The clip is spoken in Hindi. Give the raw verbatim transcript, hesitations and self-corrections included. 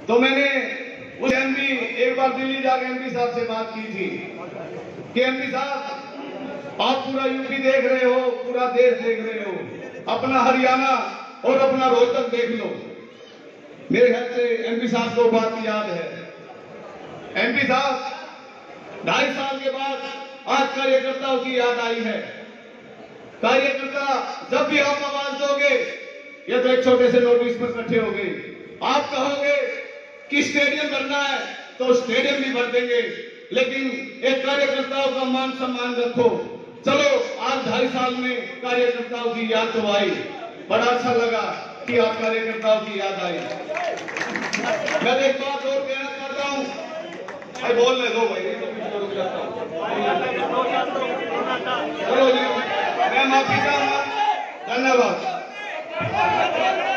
तो मैंने उस एमपी एक बार दिल्ली जाकर एमपी साहब से बात की थी कि एमपी साहब आप पूरा यूपी देख रहे हो, पूरा देश देख रहे हो, अपना हरियाणा और अपना रोहतक देख लो। मेरे ख्याल से एमपी साहब को बात याद है। एमपी साहब ढाई साल के बाद आज कार्यकर्ताओं की याद आई है। कार्यकर्ता जब भी आप आवाज दोगे या तो एक छोटे से नोटिस पर इकट्ठे हो गए, आप कहोगे कि स्टेडियम भरना है तो स्टेडियम भी भर देंगे, लेकिन एक कार्यकर्ताओं का मान सम्मान रखो। चलो आज ढाई साल में कार्यकर्ताओं की याद तो आई, बड़ा अच्छा लगा कि आज कार्यकर्ताओं की याद आई। मैं एक बात और कहना चाहता हूँ, भाई बोलने दो भाई, चलो जी मैं माफी चाहूंगा। धन्यवाद।